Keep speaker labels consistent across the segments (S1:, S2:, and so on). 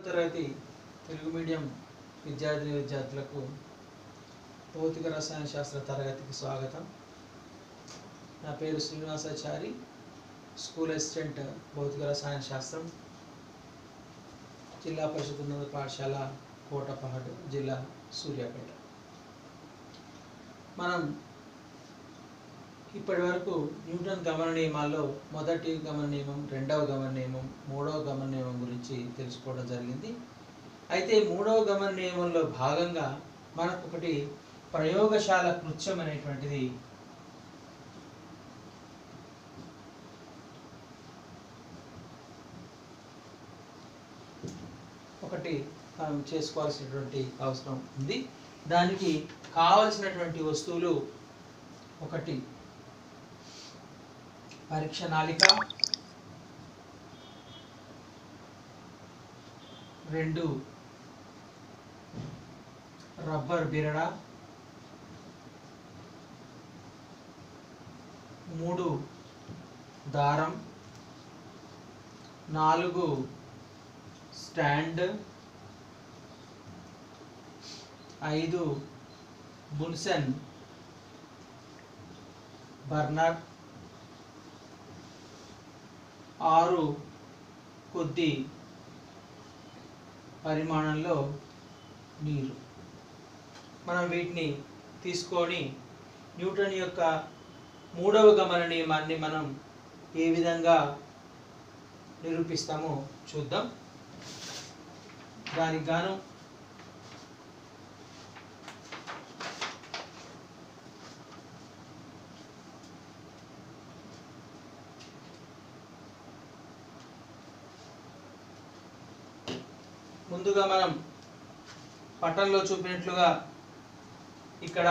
S1: తరగతి తెలుగు మీడియం విద్యార్థులకు భౌతిక రసాయన శాస్త్ర తరగతికి స్వాగతం. నా పేరు శ్రీనివాసాచారి, స్కూల్ అసిస్టెంట్ భౌతిక రసాయన శాస్త్రం, జిల్లా పరిషత్ ఉన్నత పాఠశాల కోటపహడ్, జిల్లా సూర్యాపేట. మనం ఇప్పటి వరకు న్యూటన్ గమన నియమాల్లో మొదటి గమన నియమం, రెండవ గమన నియమం, మూడవ గమన నియమం గురించి తెలుసుకోవడం జరిగింది. అయితే మూడవ గమన నియమంలో భాగంగా మనకు ఒకటి ప్రయోగశాల కృత్యం అనేటువంటిది ఒకటి మనం చేసుకోవాల్సినటువంటి అవసరం ఉంది. దానికి కావలసినటువంటి వస్తువులు: ఒకటి పరీక్ష నాళిక, 2 రబ్బర్ బిరడ, 3 దారం, 4 స్టాండ్, 5 బున్సెన్ బర్నర్, 6 కొద్ది పరిమాణంలో నీరు. మనం వీటిని తీసుకొని న్యూటన్ యొక్క మూడవ గమన నియమాన్ని మనం ఏ విధంగా నిరూపిస్తామో చూద్దాం. దానికి గాను ముందుగా మనం పటంలో చూపినట్లుగా ఇక్కడ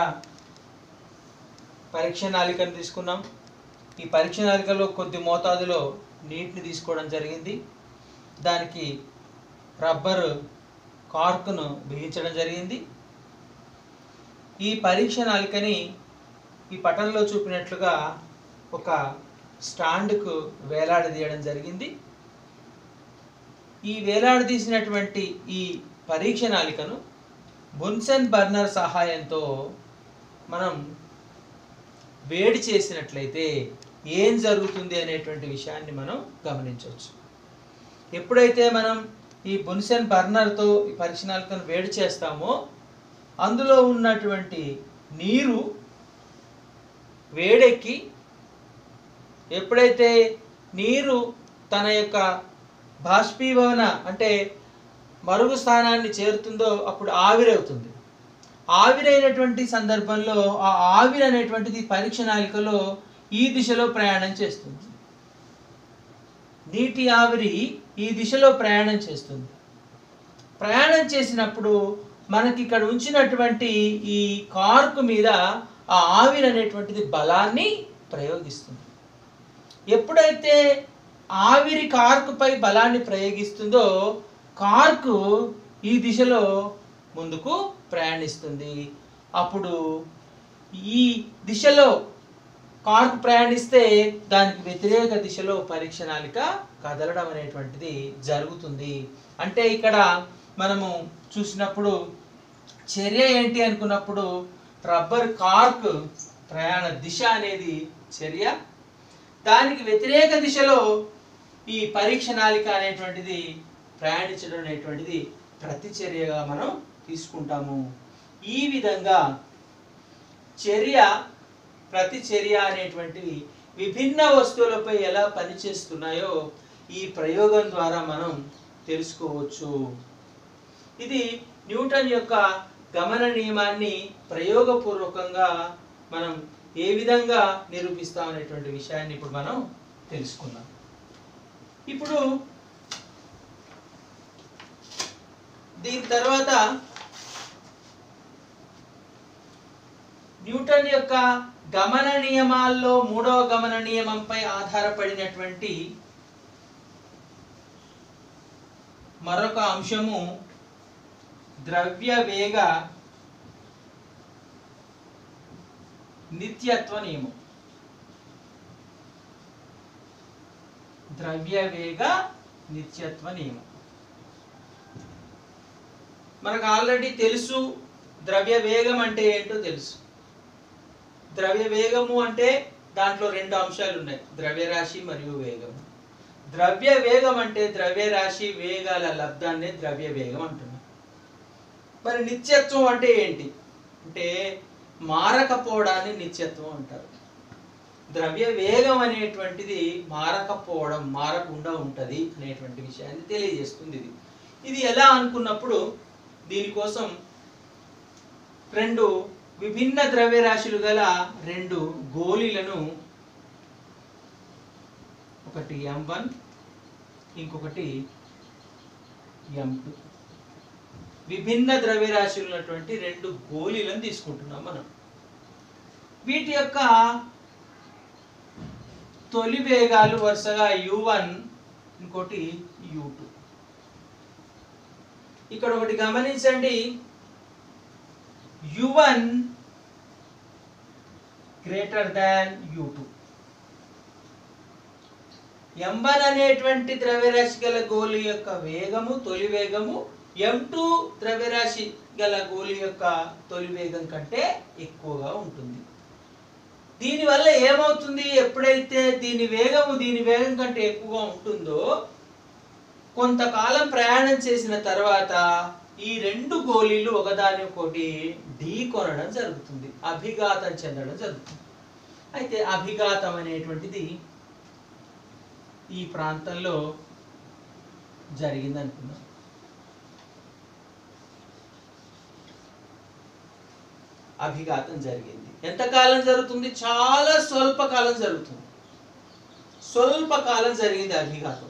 S1: పరీక్ష నాళికను తీసుకున్నాం. ఈ పరీక్ష నాళికలో కొద్ది మోతాదులో నీటిని తీసుకోవడం జరిగింది. దానికి రబ్బర్ కార్కును బిగించడం జరిగింది. ఈ పరీక్ష నాళికని ఈ పటంలో చూపినట్లుగా ఒక స్టాండ్కు వేలాడదీయడం జరిగింది. ఈ వేలాడదీసినటువంటి ఈ పరీక్ష నాళికను బున్సెన్ బర్నర్ సహాయంతో మనం వేడి చేసినట్లయితే ఏం జరుగుతుంది అనేటువంటి విషయాన్ని మనం గమనించవచ్చు. ఎప్పుడైతే మనం ఈ బున్సెన్ బర్నర్తో ఈ పరీక్ష నాళికను వేడి చేస్తామో అందులో ఉన్నటువంటి నీరు వేడెక్కి, ఎప్పుడైతే నీరు తన యొక్క బాష్పీభవన అంటే మరుగు స్థానాన్ని చేరుతుందో అప్పుడు ఆవిరవుతుంది. ఆవిరైనటువంటి సందర్భంలో ఆ ఆవిరి అనేటువంటిది పరీక్ష నాళికలో ఈ దిశలో ప్రయాణం చేస్తుంది. నీటి ఆవిరి ఈ దిశలో ప్రయాణం చేస్తుంది. ప్రయాణం చేసినప్పుడు మనకి ఇక్కడ ఉంచినటువంటి ఈ కార్కు మీద ఆ ఆవిరి అనేటువంటిది బలాన్ని ప్రయోగిస్తుంది. ఎప్పుడైతే ఆవిరి కార్కుపై బలాన్ని ప్రయోగిస్తుందో కార్కు ఈ దిశలో ముందుకు ప్రయాణిస్తుంది. అప్పుడు ఈ దిశలో కార్కు ప్రయాణిస్తే దానికి వ్యతిరేక దిశలో పరీక్ష నాళిక కదలడం అనేటువంటిది జరుగుతుంది. అంటే ఇక్కడ మనము చూసినప్పుడు చర్య ఏంటి అనుకున్నప్పుడు రబ్బర్ కార్క్ ప్రయాణ దిశ అనేది చర్య, దానికి వ్యతిరేక దిశలో ఈ పరీక్ష నాళిక అనేటువంటిది ప్రయాణించడం అనేటువంటిది ప్రతిచర్యగా మనం తీసుకుంటాము. ఈ విధంగా చర్య, ప్రతిచర్య అనేటువంటివి విభిన్న వస్తువులపై ఎలా పనిచేస్తున్నాయో ఈ ప్రయోగం ద్వారా మనం తెలుసుకోవచ్చు. ఇది న్యూటన్ యొక్క గమన నియమాన్ని ప్రయోగపూర్వకంగా మనం ఏ విధంగా నిరూపిస్తాం అనేటువంటి విషయాన్ని ఇప్పుడు మనం తెలుసుకుందాం. ఇప్పుడు దీని తర్వాత న్యూటన్ యొక్క గమన నియమాల్లో మూడవ గమన నియమంపై ఆధారపడినటువంటి మరొక అంశము ద్రవ్య వేగ నిత్యత్వ నియమం. ద్రవ్యవేగ నిత్యత్వ నియమం. మనకు ఆల్రెడీ తెలుసు ద్రవ్య వేగం అంటే ఏంటో తెలుసు. ద్రవ్య వేగము అంటే దాంట్లో రెండు అంశాలు ఉన్నాయి, ద్రవ్యరాశి మరియు వేగం. ద్రవ్య వేగం అంటే ద్రవ్యరాశి వేగాల లబ్ధాన్నే ద్రవ్య వేగం అంటున్నాం. మరి నిత్యత్వం అంటే ఏంటి అంటే మారకపోవడాన్ని నిత్యత్వం అంటారు. ద్రవ్య వేగం అనేటువంటిది మారకపోవడం, మారకుండా ఉంటది అనేటువంటి విషయాన్ని తెలియజేస్తుంది. ఇది ఎలా అనుకున్నప్పుడు దీనికోసం రెండు విభిన్న ద్రవ్యరాశులు గల రెండు గోళీలను, ఒకటి M1 ఇంకొకటి M2, విభిన్న ద్రవ్యరాశులు ఉన్నటువంటి రెండు గోళీలను తీసుకుంటున్నాం మనం. వీటి యొక్క తొలి వేగాలు వరుసగా U1 ఇంకోటి U2. ఇక్కడ ఒకటి గమనించండి, U1 greater than U2. M1 అనేటువంటి ద్రవ్యరాశి గల గోళీ యొక్క వేగము, తొలి వేగము M2 ద్రవ్యరాశి గల గోళీ యొక్క తొలి వేగం కంటే ఎక్కువగా ఉంటుంది. దీనివల్ల ఏమవుతుంది, ఎప్పుడైతే దీని వేగం కంటే ఎక్కువగా ఉంటుందో కొంతకాలం ప్రయాణం చేసిన తర్వాత ఈ రెండు గోళీలు ఒకదానికొకటి ఢీ కొనడం జరుగుతుంది, అభిఘాతం చెందడం జరుగుతుంది. అయితే అభిఘాతం అనేటువంటిది ఈ ప్రాంతంలో జరిగింది అనుకున్నాం. అభిఘాతం జరిగింది. ఎంతకాలం జరుగుతుంది, చాలా స్వల్పకాలం జరుగుతుంది. స్వల్పకాలం జరిగింది అభిఘాతం.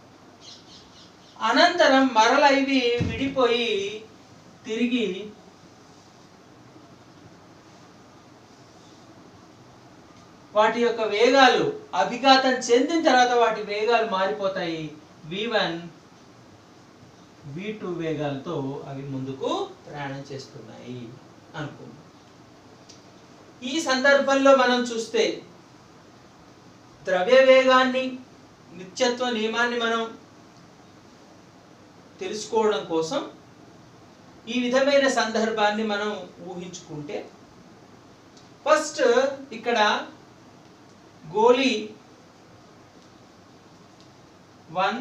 S1: అనంతరం మరల ఇవి విడిపోయి తిరిగి వాటి యొక్క వేగాలు అభిఘాతం చెందిన తర్వాత వాటి వేగాలు మారిపోతాయి. V1 V2 వేగాలతో అవి ముందుకు ప్రయాణం చేస్తున్నాయి అనుకుందాం. ఈ సందర్భంలో మనం చూస్తే ద్రవ్య వేగాన్ని, నిత్యత్వ నియమాన్ని మనం తెలుసుకోవడం కోసం ఈ విధమైన సందర్భాన్ని మనం ఊహించుకుంటే, ఫస్ట్ ఇక్కడ గోళీ 1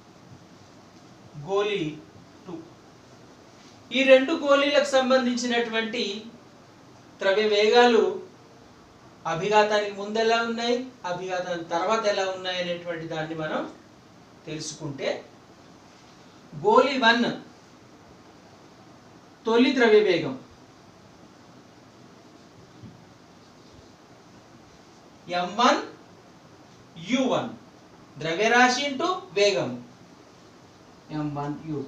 S1: గోళీ 2, ఈ రెండు గోళీలకు సంబంధించినటువంటి ద్రవ్య వేగాలు అభిఘాతానికి ముందు ఎలా ఉన్నాయి, అభిఘాతానికి తర్వాత ఎలా ఉన్నాయి అనేటువంటి దాన్ని మనం తెలుసుకుంటే, గోళీ 1 తొలి ద్రవ్య వేగం M1 U1, ద్రవ్యరాశి ఇంటూ వేగం M1 U1.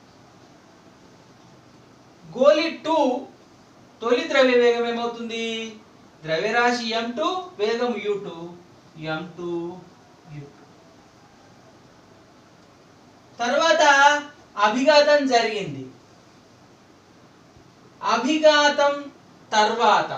S1: గోళీ 2 తొలి ద్రవ్య వేగం ఏమవుతుంది, ద్రవ్యరాశి M2 వేగం U2, M2 U2. తర్వాత అభిఘాతం జరిగింది. అభిఘాతం తర్వాత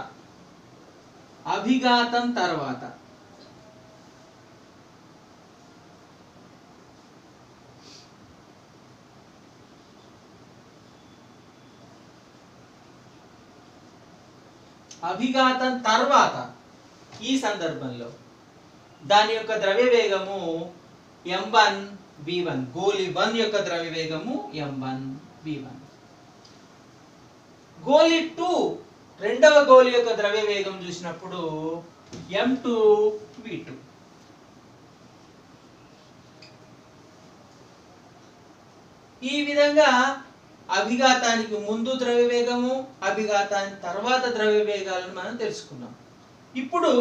S1: ఈ సందర్భంలో దాని యొక్క ద్రవ్య వేగము M1 V1, గోళీ 1 యొక్క ద్రవ్య వేగము M1 V1. గోళీ 2 రెండవ గోళీ యొక్క ద్రవ్య వేగం చూసినప్పుడు M2 V2. ఈ విధంగా అభిఘాతానికి ముందు ద్రవ్య వేగము, అభిఘాతానికి తర్వాత ద్రవ్య వేగాలను మనం తెలుసుకున్నాం. ఇప్పుడు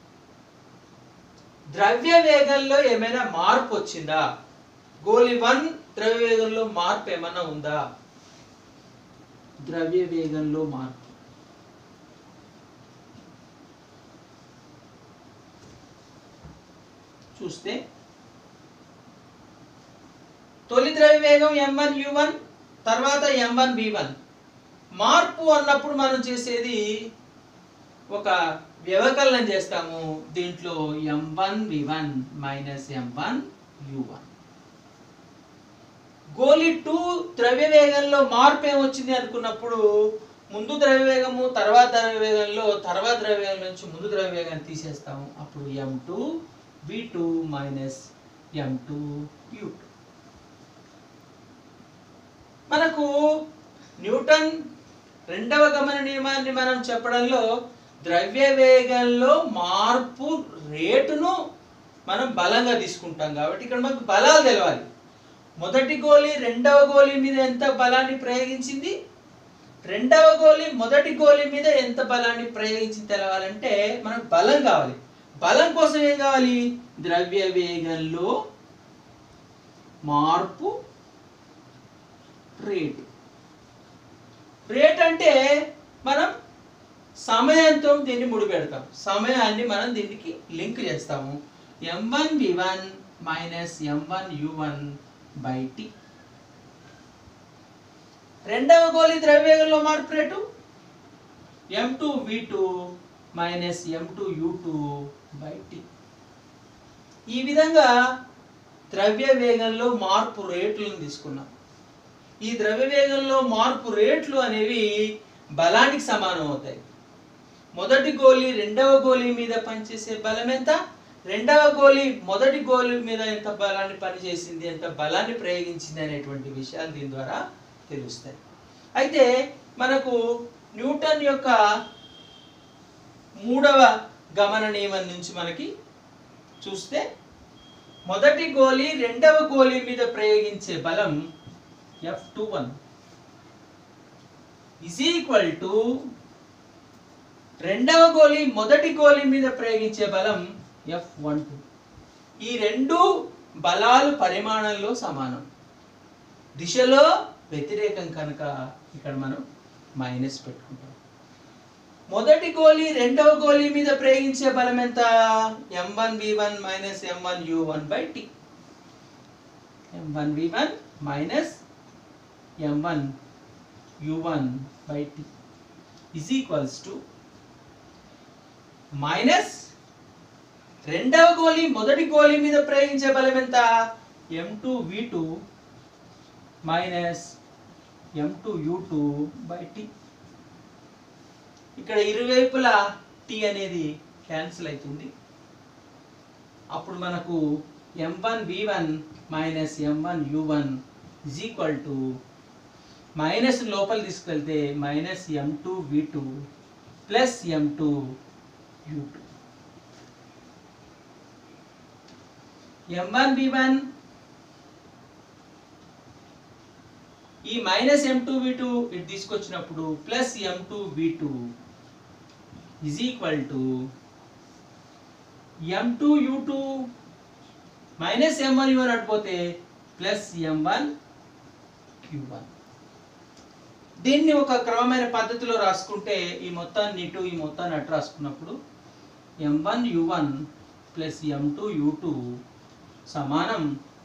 S1: ద్రవ్య వేగంలో ఏమైనా మార్పు వచ్చిందా, గోళీ 1 ద్రవ్య వేగంలో మార్పు ఏమైనా ఉందా, ద్రవ్య వేగంలో మార్పు చూస్తే తొలి ద్రవ్య వేగం M1 U1, తర్వాత M1 V1. మార్పు అన్నప్పుడు మనం చేసేది ఒక వ్యవకలనం చేస్తాము. దీంట్లో M1 V1 minus M1 U1. గోళీ 2 ద్రవ్య వేగంలో మార్పు ఏమొచ్చింది అనుకున్నప్పుడు ముందు ద్రవ్య వేగము తర్వాత ద్రవ్య వేగంలో తర్వాత ద్రవ్య వేగం నుంచి ముందు ద్రవ్య వేగాన్ని తీసేస్తాము. అప్పుడు m2 v2 minus m2 u2. మనకు న్యూటన్ రెండవ గమన నియమాన్ని మనం చెప్పడంలో ద్రవ్య వేగంలో మార్పు రేటును మనం బలంగా తీసుకుంటాం కాబట్టి ఇక్కడ మనకు బలాలు తెలవాలి. మొదటి గోళీ రెండవ గోళీ మీద ఎంత బలాన్ని ప్రయోగించింది, రెండవ గోళీ మొదటి గోళీ మీద ఎంత బలాన్ని ప్రయోగించింది తెలవాలంటే మనకు బలం కావాలి. బలం కోసం ఏం కావాలి? ద్రవ్య వేగంలో మార్పు రేటు. రేట్ అంటే మనం సమయంతో దీన్ని ముడిపెడతాం, సమయాన్ని మనం దీనికి లింక్ చేస్తాము. m1 v1 minus m1 u1 by t. రెండవ గోళీ ద్రవ్యవేగంలో మార్పు rate m2 v2 minus m2 u2 by t. ఈ విధంగా ద్రవ్య వేగంలో మార్పు రేట్లను తీసుకున్నాం. ఈ ద్రవ్య వేగంలో మార్పు రేట్లు అనేవి బలానికి సమానం అవుతాయి. మొదటి గోళీ రెండవ గోళీ మీద పనిచేసే బలం ఎంత, రెండవ గోళీ మొదటి గోళీ మీద ఎంత బలాన్ని పనిచేసింది, ఎంత బలాన్ని ప్రయోగించింది అనేటువంటి విషయాలు దీని ద్వారా తెలుస్తాయి. అయితే మనకు న్యూటన్ యొక్క మూడవ గమన నియమం నుంచి మనకి చూస్తే మొదటి గోళీ రెండవ గోళీ మీద ప్రయోగించే బలం F21 is equal to రెండవ గోళీ మొదటి గోళీ మీద ప్రయోగించే బలం F12. ఈ రెండు బలాలు పరిమాణంలో సమానం, దిశలో వ్యతిరేకం కనుక ఇక్కడ మనం మైనస్ పెట్టుకుంటాం. మొదటి గోళీ రెండవ గోళీ మీద ప్రయోగించే బలం ఎంత? m1 v1 minus m1 u1 by t. m1 v1 minus m1 u1 by t is equals to minus రెండవ గోళీ మొదటి గోళీ మీద ప్రయోగించే బలం ఎంత? m2 v2 minus m2 u2 by t. ఇక్కడ ఇరువైపులా t అనేది క్యాన్సిల్ అవుతుంది. అప్పుడు మనకు m1 v1 minus m1 u1 is equal to minus లోపల తీసుకెళ్తే minus m2 v2 plus m2 u2. m1 v1 ఈ మైనస్ m2 v2 ఇటు తీసుకొచ్చినప్పుడు plus m2 v2 is equal to m2 u2 minus m1 u1 అటుపోతే plus m1 u1. దీన్ని ఒక క్రమమైన పద్ధతిలో రాసుకుంటే ఈ మొత్తాన్ని ఇటు ఈ మొత్తాన్ని అటు రాసుకున్నప్పుడు m1 u1 plus m2 u2 సమానం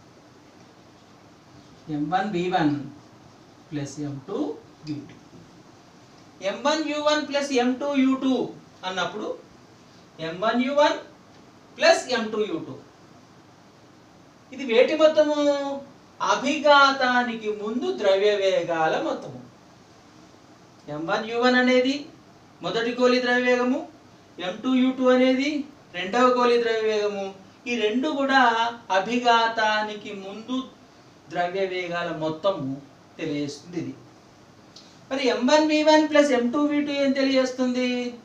S1: m1 v1 plus m2 u2. m1 u1 plus m2 u2 అన్నప్పుడు m1 u1 plus m2 u2 ఇది వేటి మొత్తము? అభిఘాతానికి ముందు ద్రవ్య వేగాల మొత్తము. m1 u1 అనేది మొదటి గోళీ ద్రవ్య వేగము, m2 u2 అనేది రెండవ గోళీ ద్రవ్య వేగము. ఈ రెండు కూడా అభిఘాతానికి ముందు ద్రవ్య వేగాల మొత్తము తెలియజేస్తుంది ఇది. మరి m1 v1 plus m2 v2 ఏం తెలియజేస్తుంది?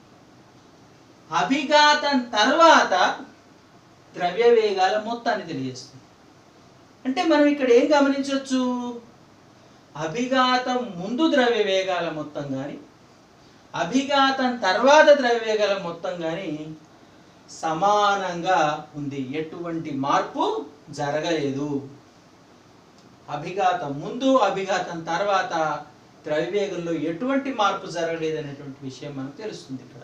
S1: అభిఘాతం తర్వాత ద్రవ్య వేగాల మొత్తాన్ని తెలియజేస్తుంది. అంటే మనం ఇక్కడ ఏం గమనించవచ్చు? అభిఘాతం ముందు ద్రవ్య వేగాల మొత్తం కానీ అభిఘాతం తర్వాత ద్రవ్య వేగాల మొత్తం కానీ సమానంగా ఉంది, ఎటువంటి మార్పు జరగలేదు. అభిఘాతం ముందు అభిఘాతం తర్వాత ద్రవ్యవేగంలో ఎటువంటి మార్పు జరగలేదు అనేటువంటి విషయం మనకు తెలుస్తుంది ఇక్కడ.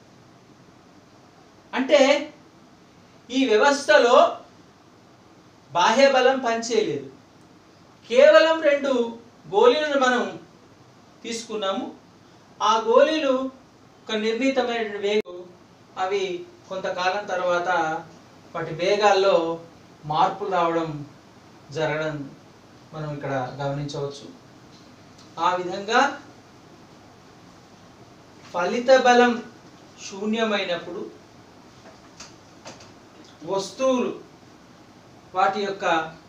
S1: అంటే ఈ వ్యవస్థలో బాహ్య బలం పనిచేయలేదు, కేవలం రెండు గోళీలను మనం తీసుకున్నాము. ఆ గోళీలు ఒక నిర్ణీతమైన వేగం, అవి కొంతకాలం తర్వాత వాటి వేగాల్లో మార్పులు రావడం జరగడం మనం ఇక్కడ గమనించవచ్చు. ఆ విధంగా ఫలిత బలం శూన్యమైనప్పుడు వస్తువులు వాటి యొక్క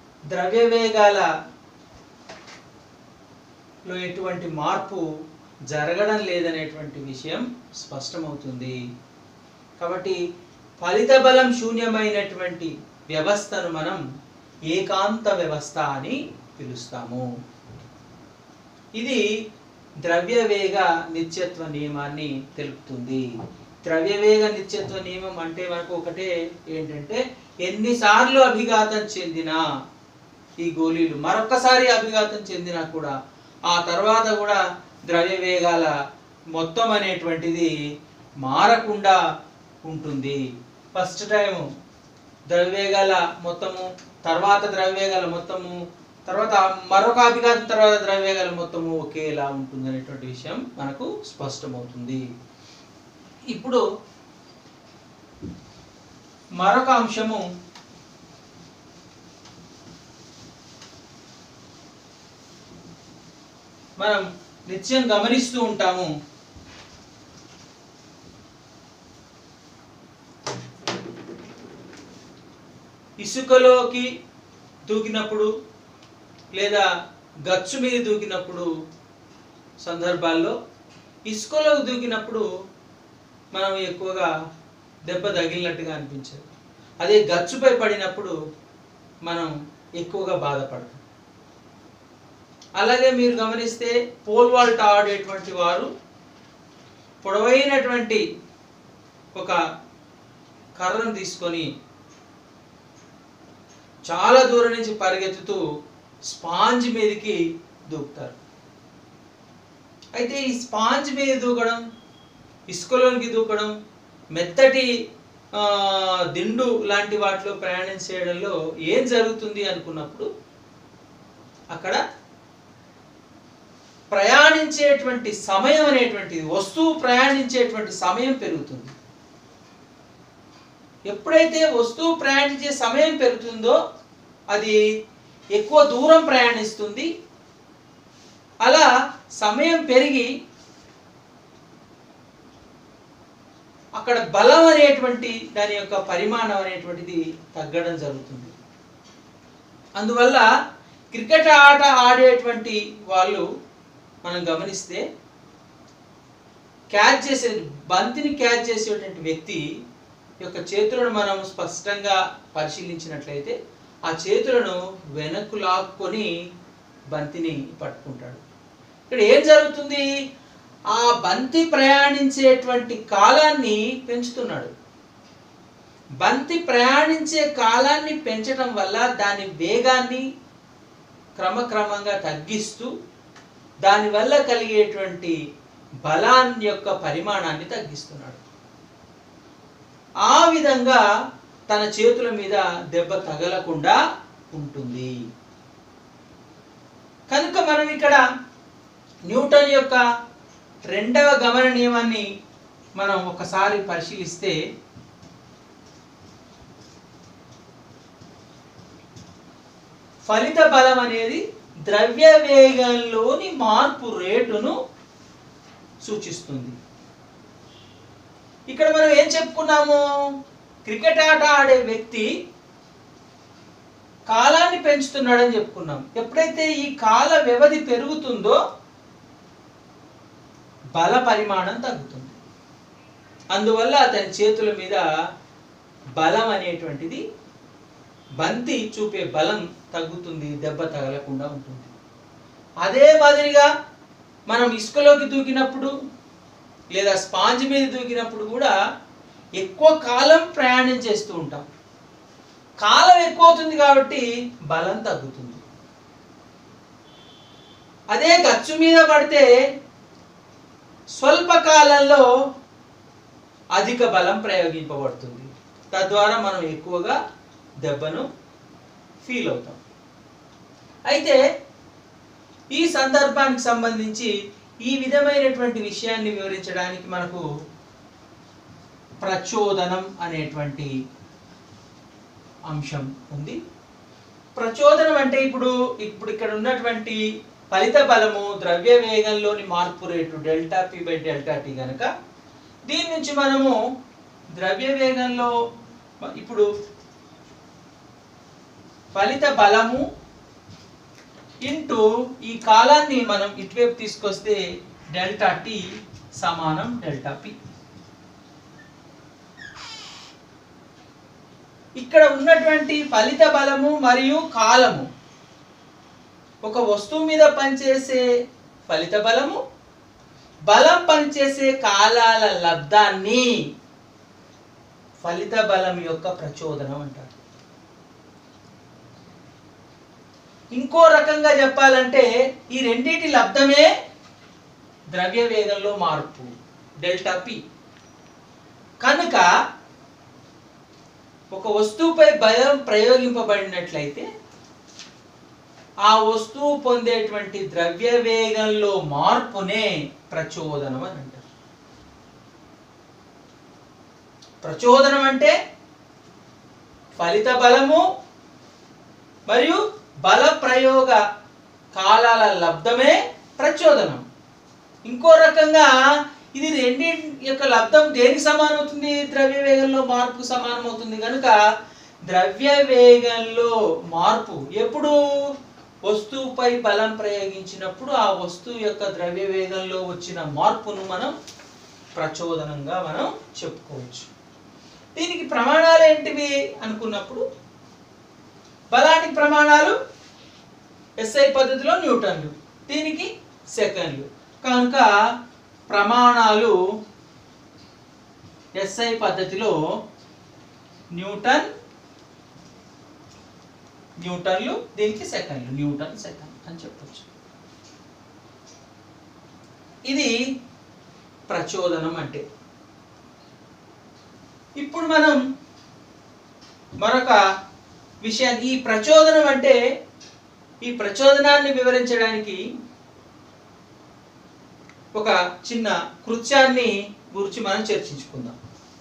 S1: ద్రవ్యవేగాలలో ఎటువంటి మార్పు జరగడం లేదనేటువంటి విషయం స్పష్టమవుతుంది. కాబట్టి ఫలిత బలం శూన్యమైనటువంటి వ్యవస్థను మనం ఏకాంత వ్యవస్థ అని పిలుస్తాము. ఇది ద్రవ్యవేగ నిత్యత్వ నియమాన్ని తెలుపుతుంది. ద్రవ్యవేగ నిత్యత్వ నియమం అంటే మనకు ఒకటే ఏంటంటే, ఎన్నిసార్లు అభిఘాతం చెందినా ఈ గోళీలు మరొకసారి అభిఘాతం చెందినా కూడా ఆ తర్వాత కూడా ద్రవ్యవేగాల మొత్తం అనేటువంటిది మారకుండా ఉంటుంది. ఫస్ట్ టైం ద్రవ్యవేగాల మొత్తము, తర్వాత ద్రవ్యవేగాల మొత్తము, తర్వాత మరొక అభిఘాతం తర్వాత ద్రవ్యవేగాల మొత్తము ఒకేలా ఉంటుంది అనేటువంటి విషయం మనకు స్పష్టమవుతుంది. ఇప్పుడు మరొక అంశము మనం నిత్యం గమనిస్తూ ఉంటాము. ఇసుకలోకి దూకినప్పుడు లేదా గచ్చు మీద దూకినప్పుడు సందర్భాల్లో ఇసుకలోకి దూకినప్పుడు మనం ఎక్కువగా దెబ్బ తగిలినట్టుగా అనిపించదు. అదే గచ్చుపై పడినప్పుడు మనం ఎక్కువగా బాధపడతాం. అలాగే మీరు గమనిస్తే పోల్ వాల్ట్ ఆడేటువంటి వారు పొడవైనటువంటి ఒక కర్రను తీసుకొని చాలా దూరం నుంచి పరిగెత్తుతూ స్పాంజ్ మీదకి దూకుతారు. అయితే ఈ స్పాంజ్ మీద దూకడం, ఇసుకలోనికి దూకడం, మెత్తటి దిండు లాంటి వాటిలో ప్రయాణం చేయడంలో ఏం జరుగుతుంది అనుకున్నప్పుడు అక్కడ ప్రయాణించేటువంటి సమయం అనేటువంటిది, వస్తువు ప్రయాణించేటువంటి సమయం పెరుగుతుంది. ఎప్పుడైతే వస్తువు ప్రయాణించే సమయం పెరుగుతుందో అది ఎక్కువ దూరం ప్రయాణిస్తుంది. అలా సమయం పెరిగి అక్కడ బలం అనేటువంటి దాని యొక్క పరిమాణం అనేటువంటిది తగ్గడం జరుగుతుంది. అందువల్ల క్రికెట్ ఆట ఆడేటువంటి వాళ్ళు మనం గమనిస్తే బంతిని క్యాచ్ చేసేటువంటి వ్యక్తి యొక్క చేతులను మనం స్పష్టంగా పరిశీలించినట్లయితే ఆ చేతులను వెనక్కు లాక్కొని బంతిని పట్టుకుంటాడు. ఇక్కడ ఏం జరుగుతుంది? ఆ బంతి ప్రయాణించేటువంటి కాలాన్ని పెంచుతున్నాడు. బంతి ప్రయాణించే కాలాన్ని పెంచడం వల్ల దాని వేగాన్ని క్రమక్రమంగా తగ్గిస్తూ దానివల్ల కలిగేటువంటి బలాన్ని యొక్క పరిమాణాన్ని తగ్గిస్తున్నాడు. ఆ విధంగా తన చేతుల మీద దెబ్బ తగలకుండా ఉంటుంది. కనుక మనం ఇక్కడ న్యూటన్ యొక్క రెండవ గమన నియమాన్ని మనం ఒకసారి పరిశీలిస్తే ఫలిత బలం అనేది ద్రవ్య వేగంలోని మార్పు రేటును సూచిస్తుంది. ఇక్కడ మనం ఏం చెప్పుకున్నాము? క్రికెట్ ఆట ఆడే వ్యక్తి కాలాన్ని పెంచుతున్నాడని చెప్పుకున్నాం. ఎప్పుడైతే ఈ కాల వ్యవధి పెరుగుతుందో బల పరిమాణం తగ్గుతుంది. అందువల్ల అతని చేతుల మీద బలం అనేటువంటిది, బంతి చూపే బలం తగ్గుతుంది, దెబ్బ తగలకుండా ఉంటుంది. అదే మాదిరిగా మనం ఇసుకలోకి దూకినప్పుడు లేదా స్పాంజ్ మీద దూకినప్పుడు కూడా ఎక్కువ కాలం ప్రయాణం చేస్తూ ఉంటాం. కాలం ఎక్కువ అవుతుంది కాబట్టి బలం తగ్గుతుంది. అదే గచ్చు మీద పడితే స్వల్ప కాలంలో అధిక బలం ప్రయోగింపబడుతుంది. తద్వారా మనం ఎక్కువగా దెబ్బను ఫీల్ అవుతాం. అయితే ఈ సందర్భానికి సంబంధించి ఈ విధమైనటువంటి విషయాన్ని వివరించడానికి మనకు ప్రచోదనం అనేటువంటి అంశం ఉంది. ప్రచోదనం అంటే ఇప్పుడు ఇక్కడ ఉన్నటువంటి ఫలిత బలము ద్రవ్య వేగంలోని మార్పు rate delta P by delta T కనుక దీని నుంచి మనము ద్రవ్య వేగంలో ఇప్పుడు ఫలిత బలము ఇంటూ ఈ కాలాన్ని మనం ఇటువైపు తీసుకొస్తే డెల్టా టీ సమానం డెల్టా పి. ఇక్కడ ఉన్నటువంటి ఫలిత బలము మరియు కాలము ఒక వస్తువు మీద పనిచేసే ఫలిత బలము, బలం పనిచేసే కాలాల లబ్ధాన్ని ఫలిత బలం యొక్క ప్రచోదనం అంటారు. ఇంకో రకంగా చెప్పాలంటే ఈ రెండింటి లబ్ధమే ద్రవ్య వేగంలో మార్పు డెల్టా పి. కనుక ఒక వస్తువుపై బలం ప్రయోగింపబడినట్లయితే ఆ వస్తువు పొందేటువంటి ద్రవ్య వేగంలో మార్పునే ప్రచోదనం అని అంటారు. ప్రచోదనం అంటే ఫలిత బలము మరియు బల ప్రయోగ కాలాల లబ్ధమే ప్రచోదనం. ఇంకో రకంగా ఇది రెండింటి యొక్క లబ్ధం దేనికి సమానం అవుతుంది? ద్రవ్య వేగంలో మార్పుకు సమానం అవుతుంది. కనుక ద్రవ్య వేగంలో మార్పు ఎప్పుడు వస్తువుపై బలం ప్రయోగించినప్పుడు ఆ వస్తువు యొక్క ద్రవ్య వేగంలో వచ్చిన మార్పును మనం ప్రచోదనంగా మనం చెప్పుకోవచ్చు. దీనికి ప్రమాణాలు ఏంటివి అనుకున్నప్పుడు బలానికి ప్రమాణాలు ఎస్ఐ పద్ధతిలో న్యూటన్లు, దీనికి సెకండ్లు. కనుక ప్రమాణాలు ఎస్ఐ పద్ధతిలో న్యూటన్లు, దీనికి సెకండ్లు, న్యూటన్ సెకండ్ అని చెప్పొచ్చు. ఇది ప్రచోదనం అంటే. ఇప్పుడు మనం మరొక విషయాన్ని, ఈ ప్రచోదనం అంటే ఈ ప్రచోదనాన్ని వివరించడానికి ఒక చిన్న కృత్యాన్ని గురించి మనం చర్చించుకుందాం.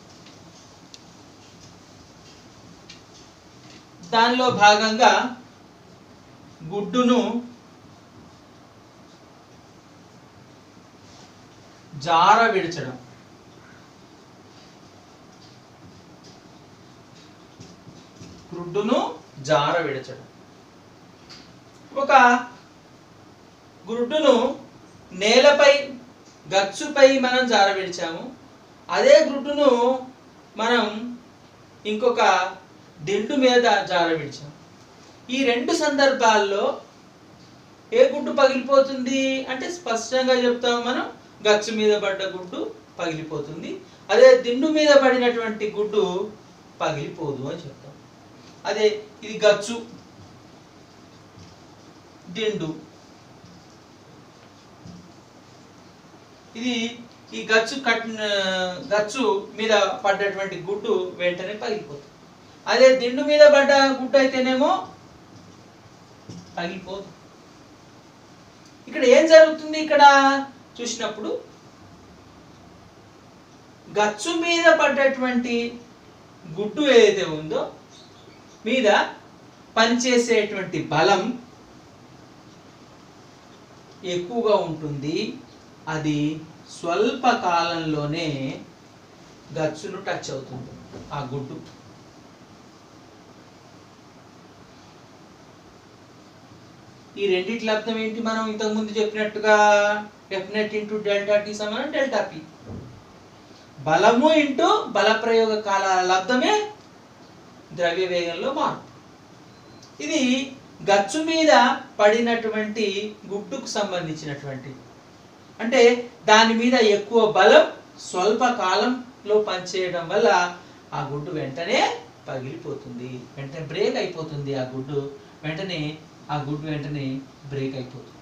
S1: దానిలో భాగంగా గుడ్డును జార విడచడం. గుడ్డును జార విడచడం. ఒక గుడ్డును నేలపై గచ్చుపై మనం జార విడిచాము. అదే గుడ్డును మనం ఇంకొక దిండు మీద జార విడిచాము. ఈ రెండు సందర్భాల్లో ఏ గుడ్డు పగిలిపోతుంది అంటే స్పష్టంగా చెప్తాము మనం, గచ్చు మీద పడ్డ గుడ్డు పగిలిపోతుంది. అదే దిండు మీద పడినటువంటి గుడ్డు పగిలిపోదు అని చెప్తాం. అదే ఇది గచ్చు, దిండు, ఇది ఈ గచ్చు మీద పడ్డటువంటి గుడ్డు వెంటనే పగిలిపోతుంది. అదే దిండు మీద పడ్డ గుడ్డు అయితేనేమో పగిలిపోదు. ఇక్కడ ఏం జరుగుతుంది? ఇక్కడ చూసినప్పుడు గచ్చు మీద పడ్డటువంటి గుడ్డు ఏదైతే ఉందో మీద పనిచేసేటువంటి బలం ఎక్కువగా ఉంటుంది. అది స్వల్ప కాలంలోనే గచ్చును టచ్ అవుతుంది ఆ గుడ్డు. ఈ రెండిటి లబ్ధం ఏంటి? మనం ఇంతకుముందు చెప్పినట్టుగా డెఫినెట్ ఇంటూ డెల్టా టీ సమానం డెల్టా పి. బలము ఇంటూ బల ప్రయోగ కాలాల లబ్ధమే ద్రవ్య వేగంలో మార్పు. ఇది గచ్చు మీద పడినటువంటి గుడ్డుకు సంబంధించినటువంటి, అంటే దాని మీద ఎక్కువ బలం స్వల్ప కాలంలో పనిచేయడం వల్ల ఆ గుడ్డు వెంటనే పగిలిపోతుంది, వెంటనే బ్రేక్ అయిపోతుంది. ఆ గుడ్డు వెంటనే బ్రేక్ అయిపోతుంది.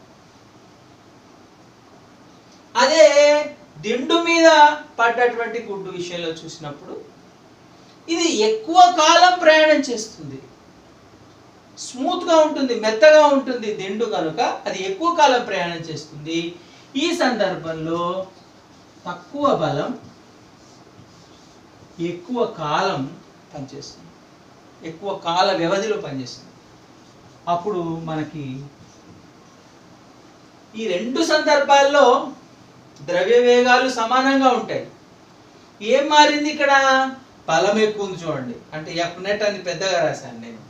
S1: అదే దిండు మీద పడ్డటువంటి గుడ్డు విషయంలో చూసినప్పుడు ఇది ఎక్కువ కాలం ప్రయాణం చేస్తుంది, స్మూత్ గా ఉంటుంది, మెత్తగా ఉంటుంది దిండు కనుక అది ఎక్కువ కాలం ప్రయాణం చేస్తుంది. ఈ సందర్భంలో తక్కువ బలం ఎక్కువ కాలం పనిచేస్తుంది, ఎక్కువ కాల వ్యవధిలో పనిచేస్తుంది. అప్పుడు మనకి ఈ రెండు సందర్భాల్లో ద్రవ్య వేగాలు సమానంగా ఉంటాయి. ఏం మారింది ఇక్కడ? బలం ఎక్కువ ఉంది చూడండి. అంటే ఎఫ్ నెట్ అని పెద్దగా రాశాను నేను.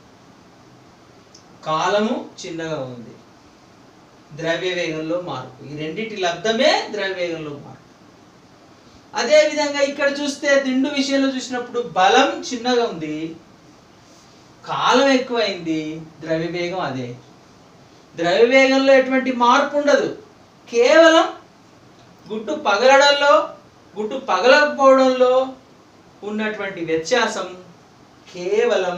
S1: కాలము చిన్నగా ఉంది. ద్రవ్య వేగంలో మార్పు. ఈ రెండింటి లబ్ధమే ద్రవ్య వేగంలో మార్పు. అదే విధంగా ఇక్కడ చూస్తే దిండు విషయంలో చూసినప్పుడు బలం చిన్నగా ఉంది, కాలం ఎక్కువైంది, ద్రవ్య వేగం అదే. ద్రవ్య వేగంలో ఎటువంటి మార్పు ఉండదు. కేవలం గుడ్డు పగలడంలో, గుడ్డు పగలకపోవడంలో ఉన్నటువంటి వ్యత్యాసం కేవలం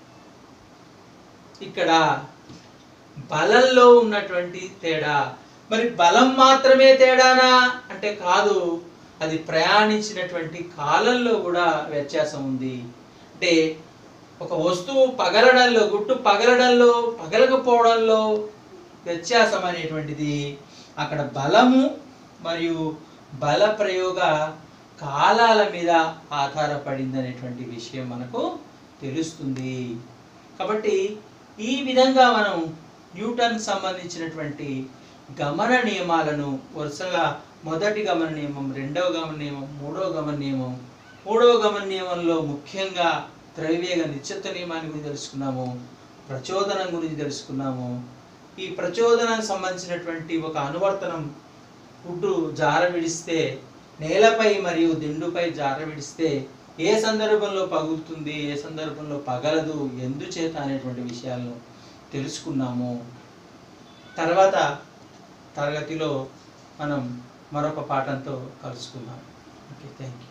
S1: ఇక్కడ బలంలో ఉన్నటువంటి తేడా. మరి బలం మాత్రమే తేడానా అంటే కాదు, అది ప్రయాణించినటువంటి కాలంలో కూడా వ్యత్యాసం ఉంది. అంటే ఒక వస్తువు పగలడంలో, గుడ్డు పగలడంలో, పగలకపోవడంలో వ్యత్యాసం అనేటువంటిది అక్కడ బలము మరియు బల ప్రయోగ కాలాల మీద ఆధారపడింది అనేటువంటి విషయం మనకు తెలుస్తుంది. కాబట్టి ఈ విధంగా మనం న్యూటన్ సంబంధించినటువంటి గమన నియమాలను వరుసగా మొదటి గమన నియమం, రెండవ గమన నియమం, మూడవ గమన నియమం, మూడవ గమన నియమంలో ముఖ్యంగా ద్రవ్యవేగ నిశ్చిత నియమాన్ని గురించి తెలుసుకున్నాము, ప్రచోదనం గురించి తెలుసుకున్నాము. ఈ ప్రచోదనానికి సంబంధించినటువంటి ఒక అనువర్తనం, గుడ్డు జార విడిస్తే నేలపై మరియు దిండుపై జార విడిస్తే ఏ సందర్భంలో పగులుతుంది, ఏ సందర్భంలో పగలదు, ఎందుచేత అనేటువంటి విషయాలను తెలుసుకున్నాము. తర్వాత తరగతిలో మనం మరొక పాఠంతో కలుసుకుందాం. Okay, thank you.